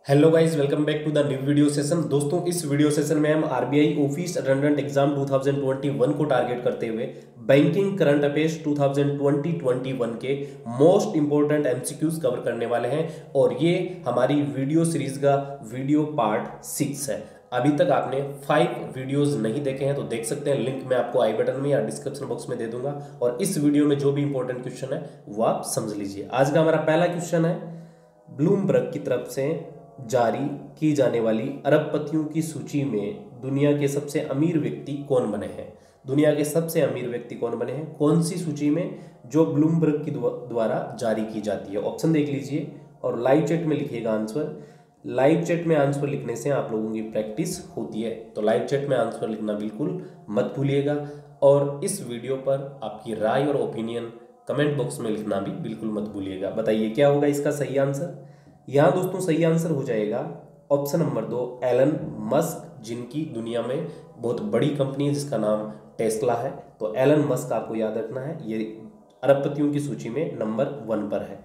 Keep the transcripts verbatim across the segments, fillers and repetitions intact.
Hello guys, welcome back to the new video session. दोस्तों, इस video session में हम आरबीआई ऑफिस अटेंडेंट एग्जाम दो हज़ार इक्कीस को टारगेट करते हुए बैंकिंग करंट अफेयर्स दो हज़ार बीस इक्कीस के मोस्ट इंपॉर्टेंट एमसीक्यूज कवर करने वाले हैं और ये हमारी वीडियो सीरीज का वीडियो पार्ट सिक्स है। अभी तक आपने फाइव वीडियोस नहीं देखे हैं तो देख सकते हैं, लिंक मैं आपको आई बटन में या डिस्क्रिप्शन बॉक्स में दे दूंगा और इस वीडियो में जो भी इंपॉर्टेंट क्वेश्चन है वो आप समझ लीजिए। आज का हमारा पहला क्वेश्चन है, ब्लूमबर्ग की तरफ से जारी की जाने वाली अरबपतियों की सूची में दुनिया के सबसे अमीर व्यक्ति कौन बने हैं। दुनिया के सबसे अमीर व्यक्ति कौन बने हैं, कौन सी सूची में, जो ब्लूमबर्ग की द्वारा जारी की जाती है। ऑप्शन देख लीजिए और लाइव चैट में लिखिएगा आंसर। लाइव चैट में आंसर लिखने से आप लोगों की प्रैक्टिस होती है, तो लाइव चैट में आंसर लिखना बिल्कुल मत भूलिएगा और इस वीडियो पर आपकी राय और ओपिनियन कमेंट बॉक्स में लिखना भी बिल्कुल मत भूलिएगा। बताइए क्या होगा इसका सही आंसर। यहाँ दोस्तों सही आंसर हो जाएगा ऑप्शन नंबर दो, एलन मस्क, जिनकी दुनिया में बहुत बड़ी कंपनी है जिसका नाम टेस्ला है। तो एलन मस्क आपको याद रखना है, ये अरबपतियों की सूची में नंबर वन पर है।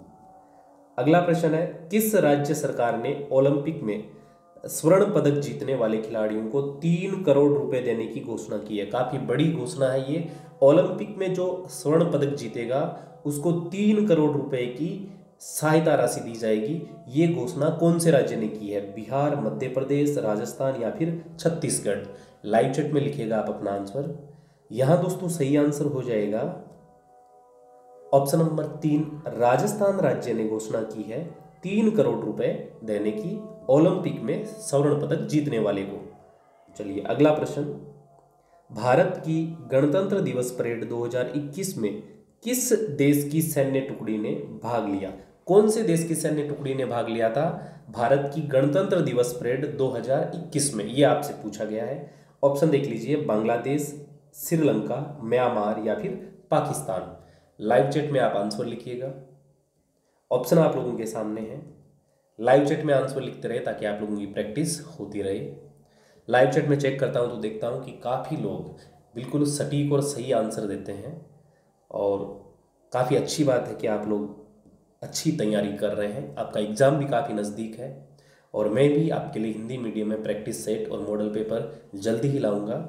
अगला प्रश्न है, किस राज्य सरकार ने ओलंपिक में स्वर्ण पदक जीतने वाले खिलाड़ियों को तीन करोड़ रुपए देने की घोषणा की है। काफी बड़ी घोषणा है ये। ओलंपिक में जो स्वर्ण पदक जीतेगा उसको तीन करोड़ रुपए की सहायता राशि दी जाएगी। ये घोषणा कौन से राज्य ने की है, बिहार, मध्य प्रदेश, राजस्थान या फिर छत्तीसगढ़। लाइव चैट में लिखिएगा आप अपना आंसर। यहां दोस्तों सही आंसर हो जाएगा ऑप्शन नंबर तीन, राजस्थान राज्य ने घोषणा की है तीन करोड़ रुपए देने की ओलंपिक में स्वर्ण पदक जीतने वाले को। चलिए अगला प्रश्न, भारत की गणतंत्र दिवस परेड दो हज़ार इक्कीस में किस देश की सैन्य टुकड़ी ने भाग लिया। कौन से देश की सैन्य टुकड़ी ने भाग लिया था भारत की गणतंत्र दिवस परेड दो हज़ार इक्कीस में, ये आपसे पूछा गया है। ऑप्शन देख लीजिए, बांग्लादेश, श्रीलंका, म्यांमार या फिर पाकिस्तान। लाइव चैट में आप आंसर लिखिएगा। ऑप्शन आप लोगों के सामने है, लाइव चैट में आंसर लिखते रहे ताकि आप लोगों की प्रैक्टिस होती रहे। लाइव चैट में चेक करता हूं तो देखता हूं कि काफ़ी लोग बिल्कुल सटीक और सही आंसर देते हैं और काफ़ी अच्छी बात है कि आप लोग अच्छी तैयारी कर रहे हैं। आपका एग्ज़ाम भी काफ़ी नज़दीक है और मैं भी आपके लिए हिंदी मीडियम में प्रैक्टिस सेट और मॉडल पेपर जल्दी ही लाऊंगा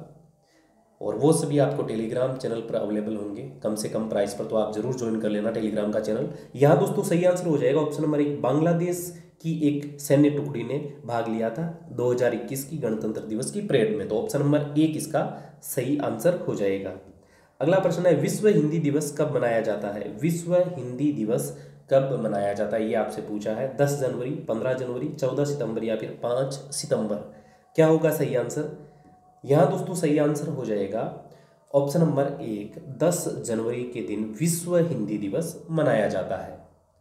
और वो सभी आपको टेलीग्राम चैनल पर अवेलेबल होंगे कम से कम प्राइस पर, तो आप जरूर ज्वाइन कर लेना टेलीग्राम का चैनल। यहाँ दोस्तों सही आंसर हो जाएगा ऑप्शन नंबर एक, बांग्लादेश की एक सैन्य टुकड़ी ने भाग लिया था दो हज़ार इक्कीस की गणतंत्र दिवस की परेड में। तो ऑप्शन नंबर एक इसका सही आंसर हो जाएगा। अगला प्रश्न है, विश्व हिंदी दिवस कब मनाया जाता है। विश्व हिंदी दिवस कब मनाया जाता है ये आपसे पूछा है। दस जनवरी, पंद्रह जनवरी, चौदह सितंबर या फिर पाँच सितंबर। क्या होगा सही आंसर। यहाँ दोस्तों सही आंसर हो जाएगा ऑप्शन नंबर एक, दस जनवरी के दिन विश्व हिंदी दिवस मनाया जाता है।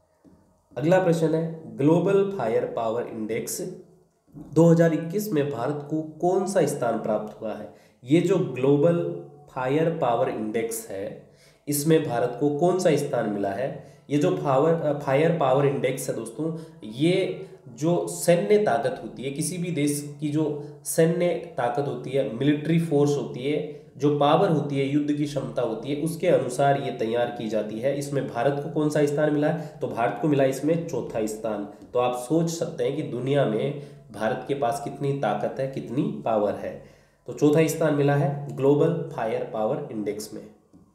अगला प्रश्न है, ग्लोबल फायर पावर इंडेक्स दो हज़ार इक्कीस में भारत को कौन सा स्थान प्राप्त हुआ है। ये जो ग्लोबल फायर पावर इंडेक्स है इसमें भारत को कौन सा स्थान मिला है। ये जो पावर फायर पावर इंडेक्स है दोस्तों, ये जो सैन्य ताकत होती है, किसी भी देश की जो सैन्य ताकत होती है, मिलिट्री फोर्स होती है, जो पावर होती है, युद्ध की क्षमता होती है, उसके अनुसार ये तैयार की जाती है। इसमें भारत को कौन सा स्थान मिला है, तो भारत को मिला इसमें चौथा स्थान। तो आप सोच सकते हैं कि दुनिया में भारत के पास कितनी ताकत है, कितनी पावर है। तो चौथा स्थान मिला है ग्लोबल फायर पावर इंडेक्स में।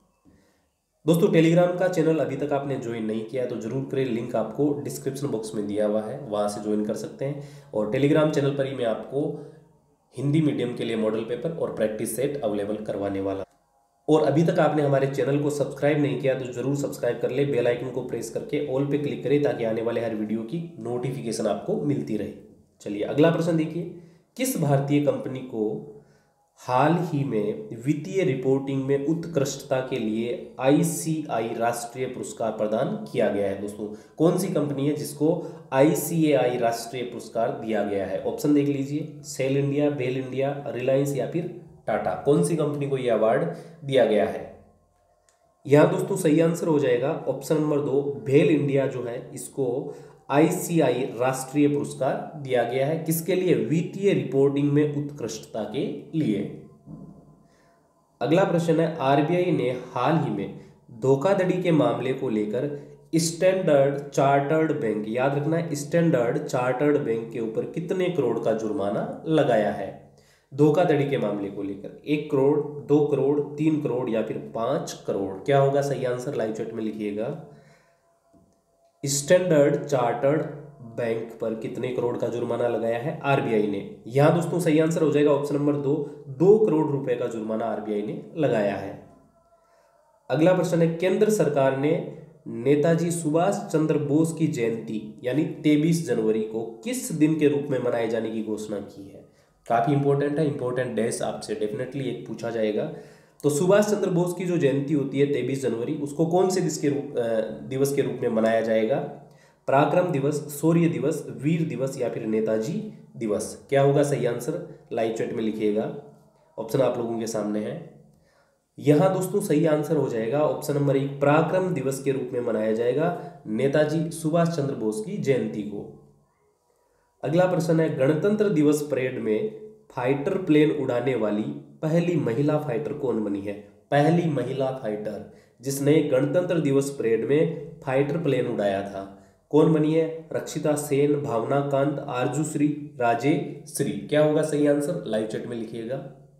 दोस्तों टेलीग्राम का चैनल अभी तक आपने ज्वाइन नहीं किया है तो जरूर करें, लिंक आपको डिस्क्रिप्शन बॉक्स में दिया हुआ है, वहां से ज्वाइन कर सकते हैं। और टेलीग्राम चैनल पर ही मैं आपको हिंदी मीडियम के लिए मॉडल पेपर और प्रैक्टिस सेट अवेलेबल करवाने वाला। और अभी तक आपने हमारे चैनल को सब्सक्राइब नहीं किया तो जरूर सब्सक्राइब कर ले, बेल आइकन को प्रेस करके ऑल पे क्लिक करें ताकि आने वाले हर वीडियो की नोटिफिकेशन आपको मिलती रहे। चलिए अगला प्रश्न देखिए, किस भारतीय कंपनी को हाल ही में वित्तीय रिपोर्टिंग में उत्कृष्टता के लिए आई सी आई राष्ट्रीय पुरस्कार प्रदान किया गया है। दोस्तों कौन सी कंपनी है जिसको आई सी ए आई राष्ट्रीय पुरस्कार दिया गया है। ऑप्शन देख लीजिए, SAIL India, BEL India, Reliance या फिर टाटा। कौन सी कंपनी को यह अवार्ड दिया गया है। यहाँ दोस्तों सही आंसर हो जाएगा ऑप्शन नंबर दो, बेल इंडिया जो है इसको आई सी आई राष्ट्रीय पुरस्कार दिया गया है। किसके लिए, वित्तीय रिपोर्टिंग में उत्कृष्टता के लिए। अगला प्रश्न है, आरबीआई ने हाल ही में धोखाधड़ी के मामले को लेकर स्टैंडर्ड चार्टर्ड बैंक, याद रखना है, स्टैंडर्ड चार्टर्ड बैंक के ऊपर कितने करोड़ का जुर्माना लगाया है धोखाधड़ी के मामले को लेकर? एक करोड़, दो करोड़, तीन करोड़ या फिर पांच करोड़? क्या होगा सही आंसर? लाइव चैट में लिखिएगा। स्टैंडर्ड चार्टर्ड बैंक पर कितने करोड़ का जुर्माना लगाया है आरबीआई ने? यहां दोस्तों सही आंसर हो जाएगा ऑप्शन नंबर दो, दो करोड़ रुपए का जुर्माना आरबीआई ने लगाया है। अगला प्रश्न है, केंद्र सरकार ने नेताजी सुभाष चंद्र बोस की जयंती यानी तेईस जनवरी को किस दिन के रूप में मनाए जाने की घोषणा की है? काफी इंपॉर्टेंट है, इंपॉर्टेंट डैश आपसे डेफिनेटली एक पूछा जाएगा। तो सुभाष चंद्र बोस की जो जयंती होती है तेईस जनवरी, उसको कौन से दिवस के रूप दिवस के रूप में मनाया जाएगा? पराक्रम दिवस, शौर्य दिवस, वीर दिवस या फिर नेताजी दिवस? क्या होगा सही आंसर? लाइव चैट में लिखिएगा। ऑप्शन आप लोगों के सामने है। यहां दोस्तों सही आंसर हो जाएगा ऑप्शन नंबर एक, पराक्रम दिवस के रूप में मनाया जाएगा नेताजी सुभाष चंद्र बोस की जयंती को। अगला प्रश्न है, गणतंत्र दिवस परेड में फाइटर प्लेन उड़ाने वाली पहली महिला फाइटर कौन बनी है? पहली महिला फाइटर जिसने गणतंत्र दिवस परेड में फाइटर प्लेन उड़ाया था, कौन बनी है? रक्षिता सेन, भावना कांत, आरजूश्री, राजेश्री? क्या होगा सही आंसर? लाइव चैट में लिखिएगा।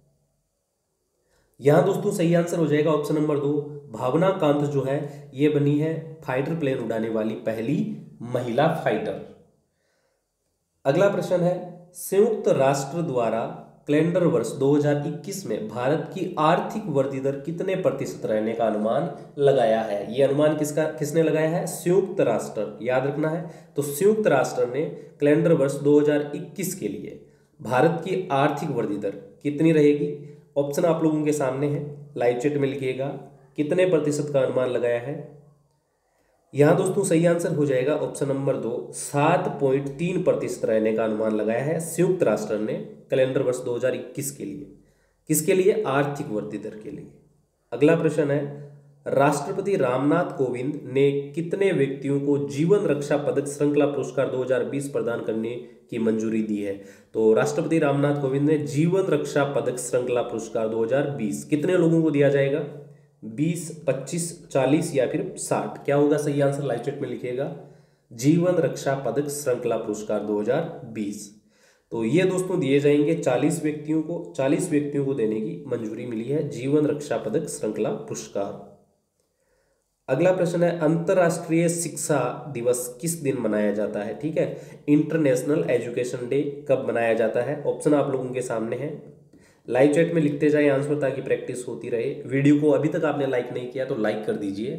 यहां दोस्तों सही आंसर हो जाएगा ऑप्शन नंबर दो, भावना कांत जो है ये बनी है फाइटर प्लेन उड़ाने वाली पहली महिला फाइटर। अगला प्रश्न है, संयुक्त राष्ट्र द्वारा कैलेंडर वर्ष दो हज़ार इक्कीस में भारत की आर्थिक वृद्धि दर कितने प्रतिशत रहने का अनुमान लगाया है? ये अनुमान किसका किसने लगाया है? संयुक्त राष्ट्र, याद रखना है। तो संयुक्त राष्ट्र ने कैलेंडर वर्ष दो हज़ार इक्कीस के लिए भारत की आर्थिक वृद्धि दर कितनी रहेगी? ऑप्शन आप लोगों के सामने है, लाइव चैट में लिखिएगा। कितने प्रतिशत का अनुमान लगाया है? यहां दोस्तों सही आंसर हो जाएगा ऑप्शन नंबर दो, सात पॉइंट तीन प्रतिशत रहने का अनुमान लगाया है संयुक्त राष्ट्र ने कैलेंडर वर्ष दो हज़ार इक्कीस के लिए। किसके लिए? आर्थिक वृद्धि दर के लिए। अगला प्रश्न है, राष्ट्रपति रामनाथ कोविंद ने कितने व्यक्तियों को जीवन रक्षा पदक श्रृंखला पुरस्कार दो हज़ार बीस प्रदान करने की मंजूरी दी है? तो राष्ट्रपति रामनाथ कोविंद ने जीवन रक्षा पदक श्रृंखला पुरस्कार दो हज़ार बीस कितने लोगों को दिया जाएगा? बीस, पच्चीस, चालीस या फिर साठ? क्या होगा सही आंसर? लाइव चैट में लिखिएगा। जीवन रक्षा पदक श्रृंखला पुरस्कार दो हज़ार बीस। तो ये दोस्तों दिए जाएंगे चालीस व्यक्तियों को, चालीस व्यक्तियों को देने की मंजूरी मिली है जीवन रक्षा पदक श्रृंखला पुरस्कार। अगला प्रश्न है, अंतर्राष्ट्रीय शिक्षा दिवस किस दिन मनाया जाता है? ठीक है, इंटरनेशनल एजुकेशन डे कब मनाया जाता है? ऑप्शन आप लोगों के सामने है, लाइव चैट में लिखते जाए आंसर ताकि प्रैक्टिस होती रहे। वीडियो को अभी तक आपने लाइक नहीं किया तो लाइक कर दीजिए।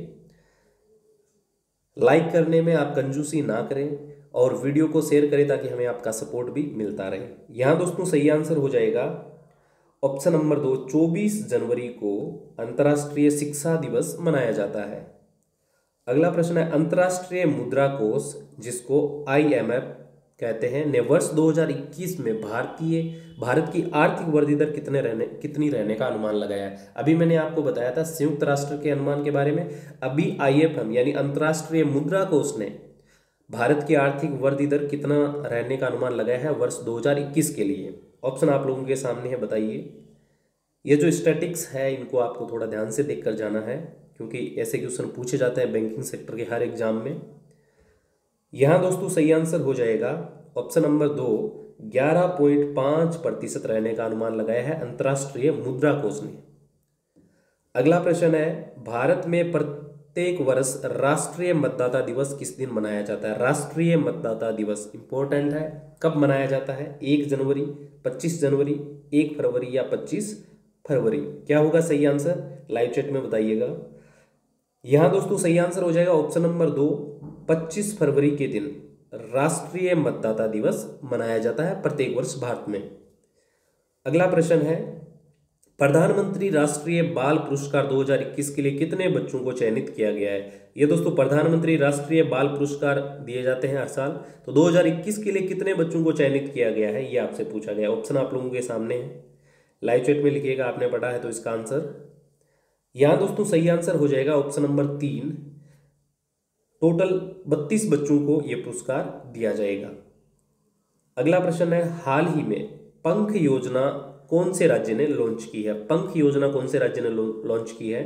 लाइक करने में आप कंजूसी ना करें और वीडियो को शेयर करें ताकि हमें आपका सपोर्ट भी मिलता रहे। यहां दोस्तों सही आंसर हो जाएगा ऑप्शन नंबर दो, चौबीस जनवरी को अंतर्राष्ट्रीय शिक्षा दिवस मनाया जाता है। अगला प्रश्न है, अंतर्राष्ट्रीय मुद्रा कोष जिसको आईएमएफ कहते हैं ने वर्ष दो हज़ार इक्कीस में भारतीय भारत की आर्थिक वृद्धि दर कितने रहने कितनी रहने का अनुमान लगाया है? अभी मैंने आपको बताया था संयुक्त राष्ट्र के अनुमान के बारे में। अभी आईएफएम यानी अंतर्राष्ट्रीय मुद्रा कोष ने भारत की आर्थिक वृद्धि दर कितना रहने का अनुमान लगाया है वर्ष दो हज़ार इक्कीस के लिए? ऑप्शन आप लोगों के सामने है, बताइए। ये जो स्टैटिक्स है इनको आपको थोड़ा ध्यान से देख कर जाना है क्योंकि ऐसे क्वेश्चन पूछे जाते हैं बैंकिंग सेक्टर के हर एग्जाम में। यहां दोस्तों सही आंसर हो जाएगा ऑप्शन नंबर दो, ग्यारह पॉइंट पाँच प्रतिशत रहने का अनुमान लगाया है अंतर्राष्ट्रीय मुद्रा कोष ने। अगला प्रश्न है, भारत में प्रत्येक वर्ष राष्ट्रीय मतदाता दिवस किस दिन मनाया जाता है? राष्ट्रीय मतदाता दिवस इंपॉर्टेंट है, कब मनाया जाता है? एक जनवरी, पच्चीस जनवरी, एक फरवरी या पच्चीस फरवरी? क्या होगा सही आंसर? लाइव चैट में बताइएगा। यहां दोस्तों सही आंसर हो जाएगा ऑप्शन नंबर दो, पच्चीस फरवरी के दिन राष्ट्रीय मतदाता दिवस मनाया जाता है प्रत्येक वर्ष भारत में। अगला प्रश्न है, प्रधानमंत्री राष्ट्रीय बाल पुरस्कार दो हज़ार इक्कीस के लिए कितने बच्चों को चयनित किया गया है? ये दोस्तों प्रधानमंत्री राष्ट्रीय बाल पुरस्कार दिए जाते हैं हर साल, तो दो हज़ार इक्कीस के लिए कितने बच्चों को चयनित किया गया है ये आपसे पूछा गया। ऑप्शन आप लोगों के सामने है, लाइव चैट में लिखिएगा, आपने पढ़ा है तो इसका आंसर। यहां दोस्तों सही आंसर हो जाएगा ऑप्शन नंबर तीन, टोटल बत्तीस बच्चों को यह पुरस्कार दिया जाएगा। अगला प्रश्न है, हाल ही में पंख योजना कौन से राज्य ने लॉन्च की है? पंख योजना कौन से राज्य ने लॉन्च की है?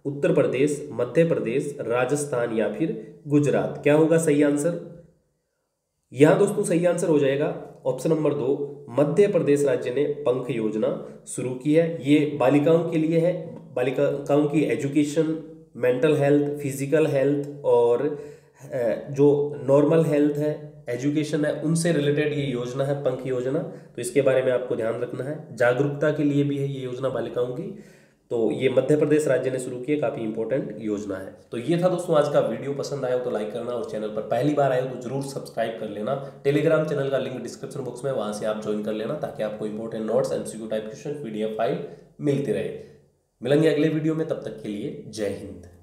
उत्तर प्रदेश, मध्य प्रदेश, राजस्थान या फिर गुजरात। क्या होगा सही आंसर? यहां दोस्तों सही आंसर हो जाएगा ऑप्शन नंबर दो, मध्य प्रदेश राज्य ने पंख योजना शुरू की है। ये बालिकाओं के लिए है, बालिकाओं की education, mental health, physical health और जो नॉर्मल हेल्थ है, एजुकेशन है, उनसे रिलेटेड ये योजना है पंख योजना। तो इसके बारे में आपको ध्यान रखना है। जागरूकता के लिए भी है ये योजना बालिकाओं की। तो ये मध्य प्रदेश राज्य ने शुरू की है, काफ़ी इंपॉर्टेंट योजना है। तो ये था दोस्तों आज का वीडियो। पसंद आया हो तो लाइक करना और चैनल पर पहली बार आए हो तो जरूर सब्सक्राइब कर लेना। टेलीग्राम चैनल का लिंक डिस्क्रिप्शन बॉक्स में, वहां से आप ज्वाइन कर लेना ताकि आपको important notes, MCQ type question, PDF file मिलती रहे। मिलेंगे अगले वीडियो में, तब तक के लिए जय हिंद।